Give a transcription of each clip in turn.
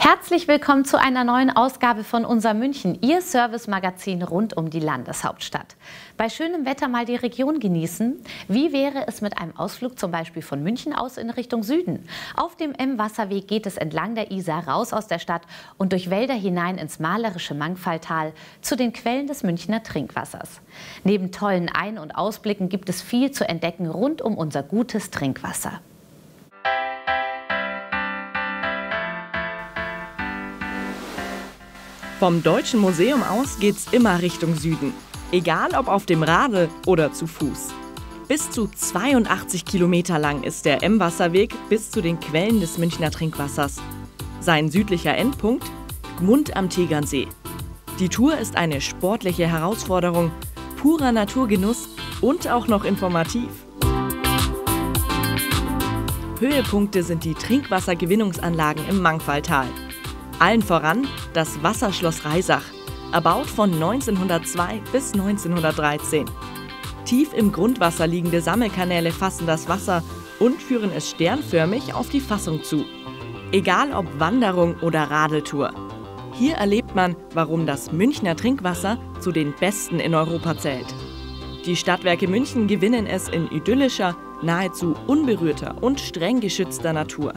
Herzlich willkommen zu einer neuen Ausgabe von Unser München, Ihr Service-Magazin rund um die Landeshauptstadt. Bei schönem Wetter mal die Region genießen. Wie wäre es mit einem Ausflug zum Beispiel von München aus in Richtung Süden? Auf dem M-Wasserweg geht es entlang der Isar raus aus der Stadt und durch Wälder hinein ins malerische Mangfalltal zu den Quellen des Münchner Trinkwassers. Neben tollen Ein- und Ausblicken gibt es viel zu entdecken rund um unser gutes Trinkwasser. Vom Deutschen Museum aus geht's immer Richtung Süden. Egal ob auf dem Radl oder zu Fuß. Bis zu 82 Kilometer lang ist der M-Wasserweg bis zu den Quellen des Münchner Trinkwassers. Sein südlicher Endpunkt? Gmund am Tegernsee. Die Tour ist eine sportliche Herausforderung, purer Naturgenuss und auch noch informativ. Höhepunkte sind die Trinkwassergewinnungsanlagen im Mangfalltal. Allen voran das Wasserschloss Reisach, erbaut von 1902 bis 1913. Tief im Grundwasser liegende Sammelkanäle fassen das Wasser und führen es sternförmig auf die Fassung zu. Egal ob Wanderung oder Radeltour. Hier erlebt man, warum das Münchner Trinkwasser zu den besten in Europa zählt. Die Stadtwerke München gewinnen es in idyllischer, nahezu unberührter und streng geschützter Natur.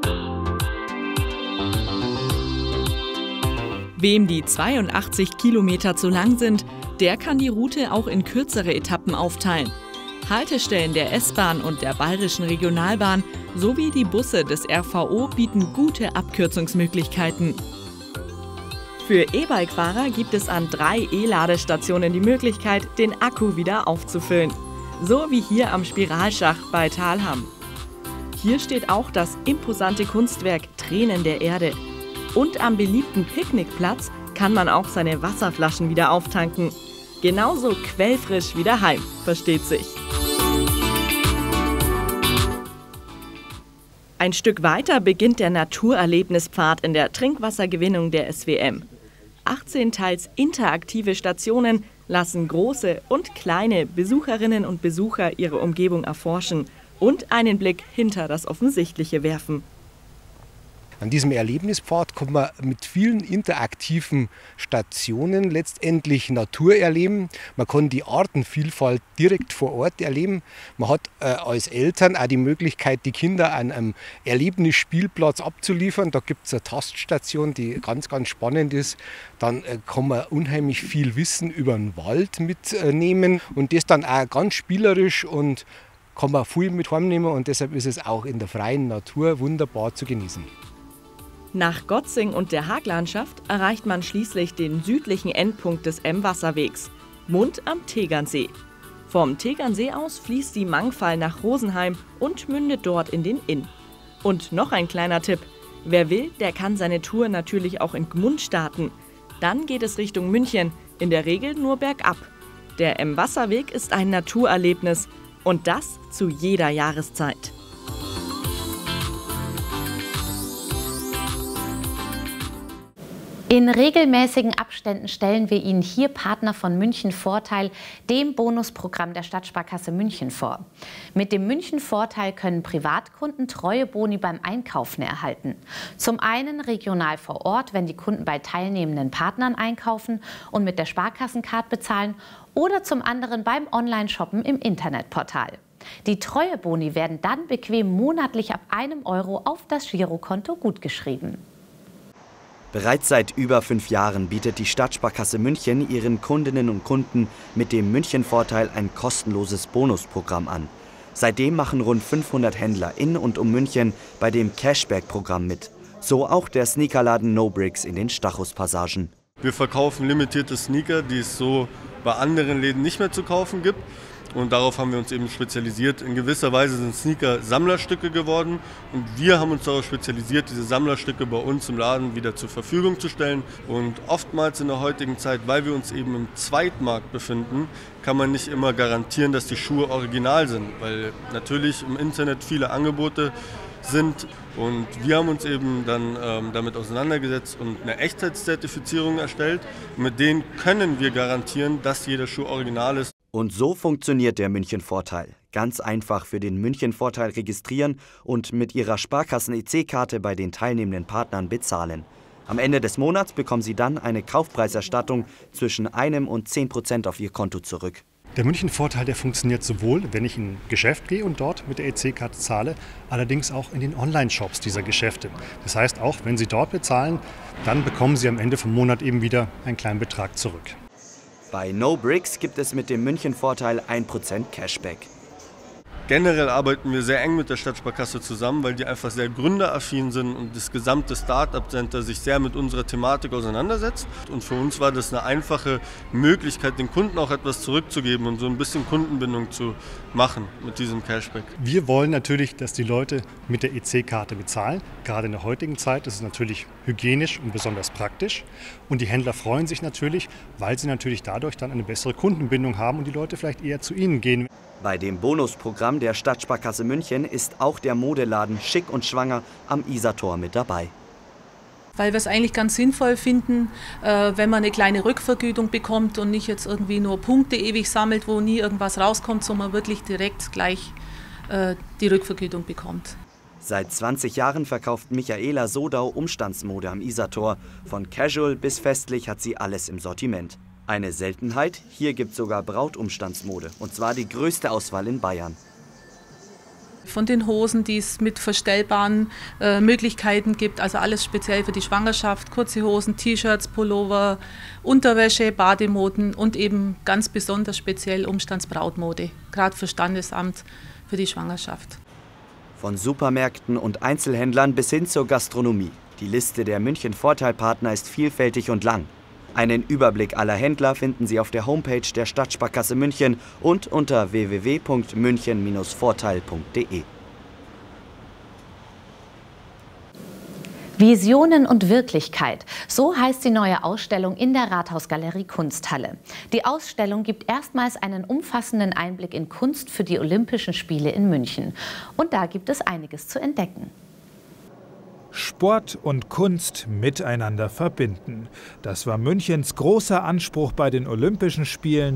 Wem die 82 Kilometer zu lang sind, der kann die Route auch in kürzere Etappen aufteilen. Haltestellen der S-Bahn und der Bayerischen Regionalbahn sowie die Busse des RVO bieten gute Abkürzungsmöglichkeiten. Für E-Bike-Fahrer gibt es an 3 E-Ladestationen die Möglichkeit, den Akku wieder aufzufüllen. So wie hier am Spiralschacht bei Thalham. Hier steht auch das imposante Kunstwerk Tränen der Erde. Und am beliebten Picknickplatz kann man auch seine Wasserflaschen wieder auftanken. Genauso quellfrisch wie daheim, versteht sich. Ein Stück weiter beginnt der Naturerlebnispfad in der Trinkwassergewinnung der SWM. 18 teils interaktive Stationen lassen große und kleine Besucherinnen und Besucher ihre Umgebung erforschen und einen Blick hinter das Offensichtliche werfen. An diesem Erlebnispfad kann man mit vielen interaktiven Stationen letztendlich Natur erleben. Man kann die Artenvielfalt direkt vor Ort erleben. Man hat als Eltern auch die Möglichkeit, die Kinder an einem Erlebnisspielplatz abzuliefern. Da gibt es eine Taststation, die ganz, ganz spannend ist. Dann kann man unheimlich viel Wissen über den Wald mitnehmen und das dann auch ganz spielerisch und kann man viel mit heimnehmen und deshalb ist es auch in der freien Natur wunderbar zu genießen. Nach Gotzing und der Haaglandschaft erreicht man schließlich den südlichen Endpunkt des M-Wasserwegs, Gmund am Tegernsee. Vom Tegernsee aus fließt die Mangfall nach Rosenheim und mündet dort in den Inn. Und noch ein kleiner Tipp: Wer will, der kann seine Tour natürlich auch in Gmund starten. Dann geht es Richtung München, in der Regel nur bergab. Der M-Wasserweg ist ein Naturerlebnis und das zu jeder Jahreszeit. In regelmäßigen Abständen stellen wir Ihnen hier Partner von München Vorteil, dem Bonusprogramm der Stadtsparkasse München vor. Mit dem München Vorteil können Privatkunden Treueboni beim Einkaufen erhalten. Zum einen regional vor Ort, wenn die Kunden bei teilnehmenden Partnern einkaufen und mit der Sparkassencard bezahlen, oder zum anderen beim Online-Shoppen im Internetportal. Die Treueboni werden dann bequem monatlich ab 1 Euro auf das Girokonto gutgeschrieben. Bereits seit über 5 Jahren bietet die Stadtsparkasse München ihren Kundinnen und Kunden mit dem München-Vorteil ein kostenloses Bonusprogramm an. Seitdem machen rund 500 Händler in und um München bei dem Cashback-Programm mit. So auch der Sneakerladen No Bricks in den Stachus-Passagen. Wir verkaufen limitierte Sneaker, die es so bei anderen Läden nicht mehr zu kaufen gibt. Und darauf haben wir uns eben spezialisiert. In gewisser Weise sind Sneaker Sammlerstücke geworden und wir haben uns darauf spezialisiert, diese Sammlerstücke bei uns im Laden wieder zur Verfügung zu stellen. Und oftmals in der heutigen Zeit, weil wir uns eben im Zweitmarkt befinden, kann man nicht immer garantieren, dass die Schuhe original sind, weil natürlich im Internet viele Angebote sind. Und wir haben uns eben dann damit auseinandergesetzt und eine Echtheitszertifizierung erstellt. Mit denen können wir garantieren, dass jeder Schuh original ist. Und so funktioniert der München-Vorteil. Ganz einfach für den München-Vorteil registrieren und mit Ihrer Sparkassen-EC-Karte bei den teilnehmenden Partnern bezahlen. Am Ende des Monats bekommen sie dann eine Kaufpreiserstattung zwischen 1 und 10% auf ihr Konto zurück. Der München-Vorteil, der funktioniert sowohl, wenn ich in ein Geschäft gehe und dort mit der EC-Karte zahle, allerdings auch in den Online-Shops dieser Geschäfte. Das heißt, auch wenn Sie dort bezahlen, dann bekommen Sie am Ende vom Monat eben wieder einen kleinen Betrag zurück. Bei NoBricks gibt es mit dem München-Vorteil 1% Cashback. Generell arbeiten wir sehr eng mit der Stadtsparkasse zusammen, weil die einfach sehr gründeraffin sind und das gesamte Start-up-Center sich sehr mit unserer Thematik auseinandersetzt. Und für uns war das eine einfache Möglichkeit, den Kunden auch etwas zurückzugeben und so ein bisschen Kundenbindung zu machen mit diesem Cashback. Wir wollen natürlich, dass die Leute mit der EC-Karte bezahlen. Gerade in der heutigen Zeit ist es natürlich hygienisch und besonders praktisch. Und die Händler freuen sich natürlich, weil sie natürlich dadurch dann eine bessere Kundenbindung haben und die Leute vielleicht eher zu ihnen gehen. Bei dem Bonusprogramm der Stadtsparkasse München ist auch der Modeladen Schick und Schwanger am Isartor mit dabei. Weil wir es eigentlich ganz sinnvoll finden, wenn man eine kleine Rückvergütung bekommt und nicht jetzt irgendwie nur Punkte ewig sammelt, wo nie irgendwas rauskommt, sondern man wirklich direkt gleich die Rückvergütung bekommt. Seit 20 Jahren verkauft Michaela Sodau Umstandsmode am Isartor. Von casual bis festlich hat sie alles im Sortiment. Eine Seltenheit, hier gibt es sogar Brautumstandsmode, und zwar die größte Auswahl in Bayern. Von den Hosen, die es mit verstellbaren Möglichkeiten gibt, also alles speziell für die Schwangerschaft, kurze Hosen, T-Shirts, Pullover, Unterwäsche, Bademoden und eben ganz besonders speziell Umstandsbrautmode, gerade für Standesamt, für die Schwangerschaft. Von Supermärkten und Einzelhändlern bis hin zur Gastronomie. Die Liste der München-Vorteil-Partner ist vielfältig und lang. Einen Überblick aller Händler finden Sie auf der Homepage der Stadtsparkasse München und unter www.münchen-vorteil.de. Visionen und Wirklichkeit. So heißt die neue Ausstellung in der Rathausgalerie Kunsthalle. Die Ausstellung gibt erstmals einen umfassenden Einblick in Kunst für die Olympischen Spiele in München. Und da gibt es einiges zu entdecken. Sport und Kunst miteinander verbinden. Das war Münchens großer Anspruch bei den Olympischen Spielen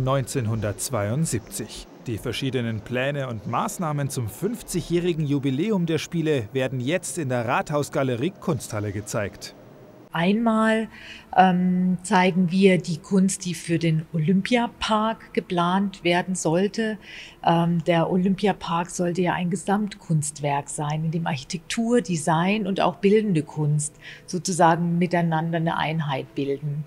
1972. Die verschiedenen Pläne und Maßnahmen zum 50-jährigen Jubiläum der Spiele werden jetzt in der Rathausgalerie Kunsthalle gezeigt. Einmal zeigen wir die Kunst, die für den Olympiapark geplant werden sollte. Der Olympiapark sollte ja ein Gesamtkunstwerk sein, in dem Architektur, Design und auch bildende Kunst sozusagen miteinander eine Einheit bilden.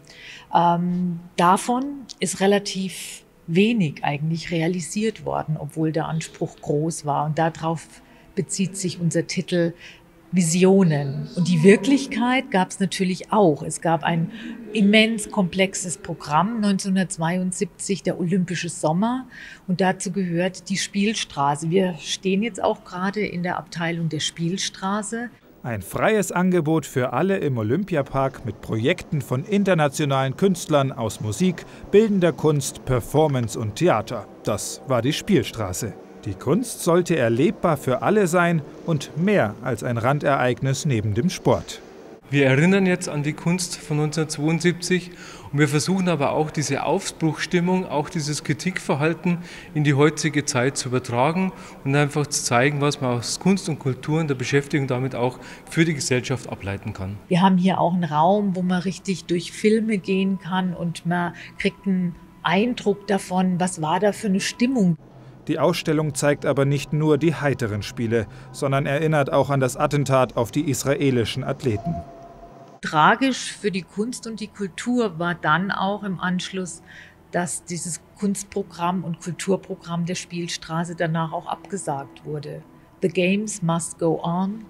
Davon ist relativ wenig eigentlich realisiert worden, obwohl der Anspruch groß war. Und darauf bezieht sich unser Titel Visionen. Und die Wirklichkeit gab es natürlich auch. Es gab ein immens komplexes Programm, 1972, der Olympische Sommer. Und dazu gehört die Spielstraße. Wir stehen jetzt auch gerade in der Abteilung der Spielstraße. Ein freies Angebot für alle im Olympiapark mit Projekten von internationalen Künstlern aus Musik, bildender Kunst, Performance und Theater. Das war die Spielstraße. Die Kunst sollte erlebbar für alle sein und mehr als ein Randereignis neben dem Sport. Wir erinnern jetzt an die Kunst von 1972 und wir versuchen aber auch diese Aufbruchstimmung, auch dieses Kritikverhalten in die heutige Zeit zu übertragen und einfach zu zeigen, was man aus Kunst und Kultur und der Beschäftigung damit auch für die Gesellschaft ableiten kann. Wir haben hier auch einen Raum, wo man richtig durch Filme gehen kann und man kriegt einen Eindruck davon, was war da für eine Stimmung. Die Ausstellung zeigt aber nicht nur die heiteren Spiele, sondern erinnert auch an das Attentat auf die israelischen Athleten. Tragisch für die Kunst und die Kultur war dann auch im Anschluss, dass dieses Kunstprogramm und Kulturprogramm der Spielstraße danach auch abgesagt wurde. The Games must go on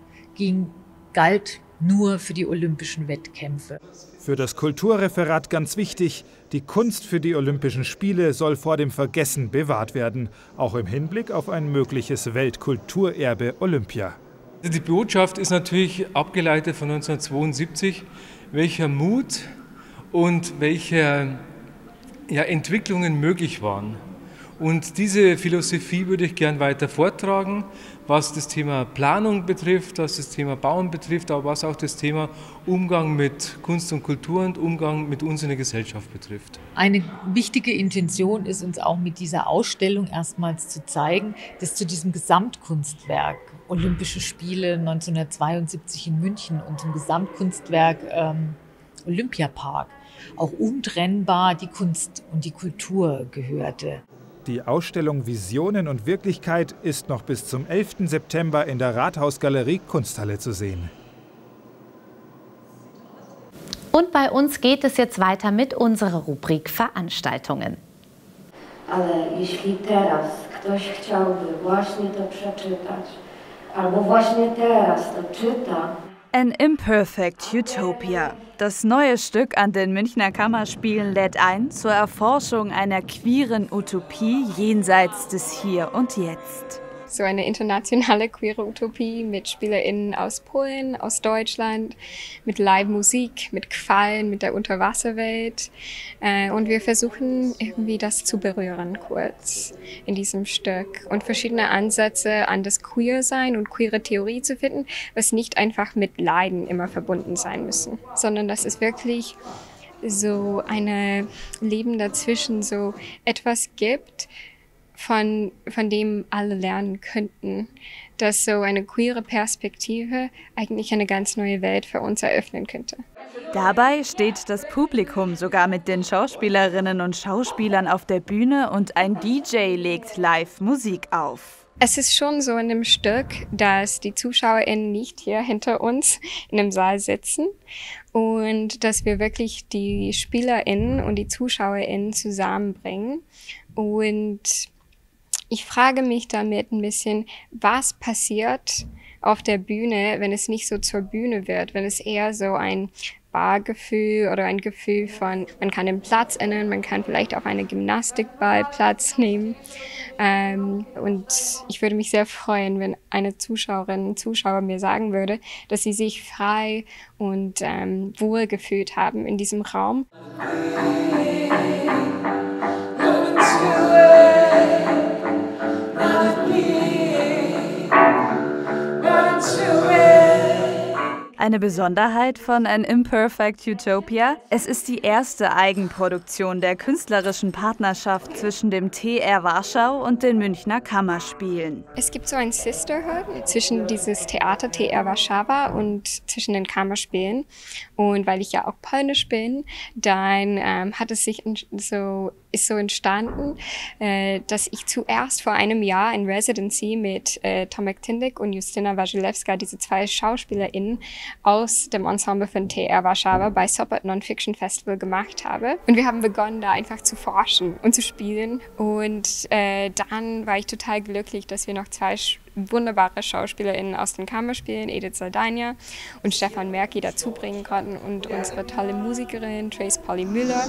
galt nur für die olympischen Wettkämpfe. Für das Kulturreferat ganz wichtig, die Kunst für die Olympischen Spiele soll vor dem Vergessen bewahrt werden, auch im Hinblick auf ein mögliches Weltkulturerbe Olympia. Die Botschaft ist natürlich abgeleitet von 1972, welcher Mut und welche Entwicklungen möglich waren. Und diese Philosophie würde ich gern weiter vortragen, was das Thema Planung betrifft, was das Thema Bauen betrifft, aber was auch das Thema Umgang mit Kunst und Kultur und Umgang mit uns in der Gesellschaft betrifft. Eine wichtige Intention ist uns auch mit dieser Ausstellung erstmals zu zeigen, dass zu diesem Gesamtkunstwerk Olympische Spiele 1972 in München und zum Gesamtkunstwerk Olympiapark auch untrennbar die Kunst und die Kultur gehörte. Die Ausstellung Visionen und Wirklichkeit ist noch bis zum 11. September in der Rathausgalerie Kunsthalle zu sehen. Und bei uns geht es jetzt weiter mit unserer Rubrik Veranstaltungen. Ale jeśli teraz ktoś chciałby właśnie to przeczytać, albo właśnie teraz to czyta. An Imperfect Utopia. Das neue Stück an den Münchner Kammerspielen lädt ein zur Erforschung einer queeren Utopie jenseits des Hier und Jetzt. So eine internationale queere Utopie mit SpielerInnen aus Polen, aus Deutschland, mit Live-Musik, mit Quallen, mit der Unterwasserwelt. Und wir versuchen irgendwie das zu berühren kurz in diesem Stück und verschiedene Ansätze an das Queer-Sein und queere Theorie zu finden, was nicht einfach mit Leiden immer verbunden sein müssen, sondern dass es wirklich so ein Leben dazwischen, so etwas gibt, von dem alle lernen könnten, dass so eine queere Perspektive eigentlich eine ganz neue Welt für uns eröffnen könnte. Dabei steht das Publikum sogar mit den Schauspielerinnen und Schauspielern auf der Bühne und ein DJ legt live Musik auf. Es ist schon so in dem Stück, dass die ZuschauerInnen nicht hier hinter uns in dem Saal sitzen und dass wir wirklich die SpielerInnen und die ZuschauerInnen zusammenbringen. Und ich frage mich damit ein bisschen, was passiert auf der Bühne, wenn es nicht so zur Bühne wird, wenn es eher so ein Bargefühl oder ein Gefühl von, man kann den Platz ändern, man kann vielleicht auf eine Gymnastikball Platz nehmen. Und ich würde mich sehr freuen, wenn eine Zuschauerin und Zuschauer mir sagen würde, dass sie sich frei und wohl gefühlt haben in diesem Raum. Eine Besonderheit von An Imperfect Utopia: Es ist die erste Eigenproduktion der künstlerischen Partnerschaft zwischen dem TR Warschau und den Münchner Kammerspielen. Es gibt so ein Sisterhood zwischen dieses Theater TR Warszawa und zwischen den Kammerspielen. Und weil ich ja auch polnisch bin, dann hat es sich ist so entstanden, dass ich zuerst vor einem Jahr in Residency mit Tomek Tindyk und Justyna Wasilewska, diese zwei SchauspielerInnen aus dem Ensemble von TR Warszawa bei Sopot Non-Fiction Festival gemacht habe. Und wir haben begonnen, da einfach zu forschen und zu spielen. Und dann war ich total glücklich, dass wir noch zwei wunderbare SchauspielerInnen aus den Kammerspielen, Edith Saldania und Stefan Merki, dazu bringen konnten und unsere tolle Musikerin Trace Polly Müller.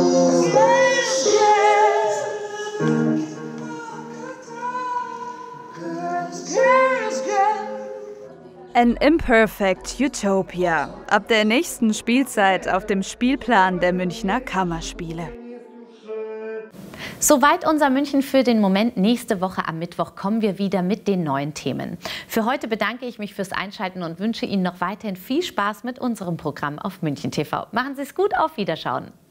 An Imperfect Utopia. Ab der nächsten Spielzeit auf dem Spielplan der Münchner Kammerspiele. Soweit unser München für den Moment. Nächste Woche am Mittwoch kommen wir wieder mit den neuen Themen. Für heute bedanke ich mich fürs Einschalten und wünsche Ihnen noch weiterhin viel Spaß mit unserem Programm auf München TV. Machen Sie es gut, auf Wiederschauen.